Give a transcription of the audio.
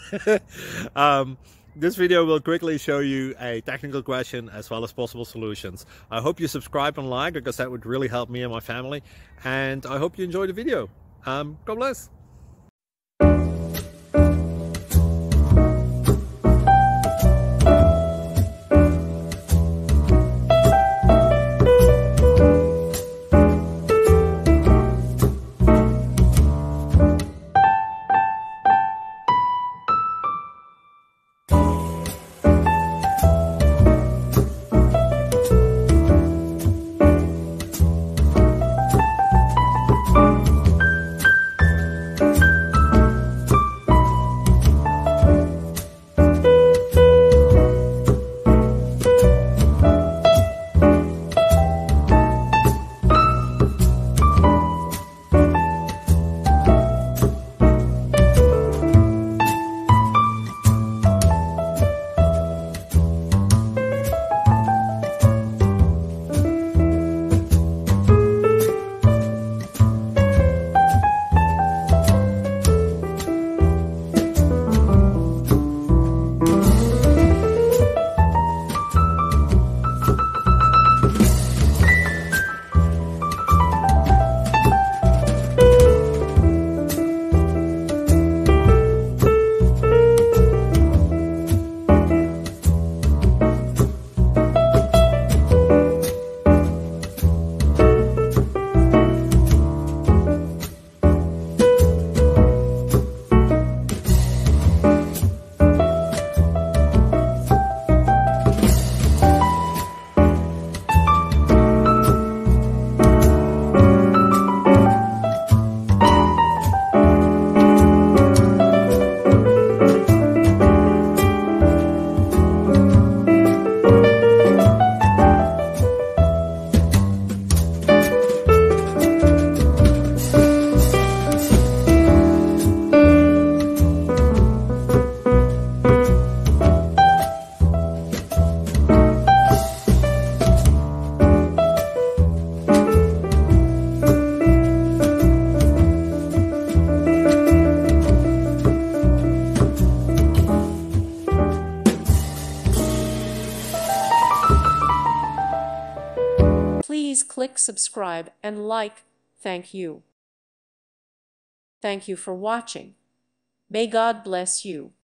This video will quickly show you a technical question as well as possible solutions. I hope you subscribe and like, because that would really help me and my family. And I hope you enjoy the video. God bless. Please click subscribe and like. Thank you. Thank you for watching. May God bless you.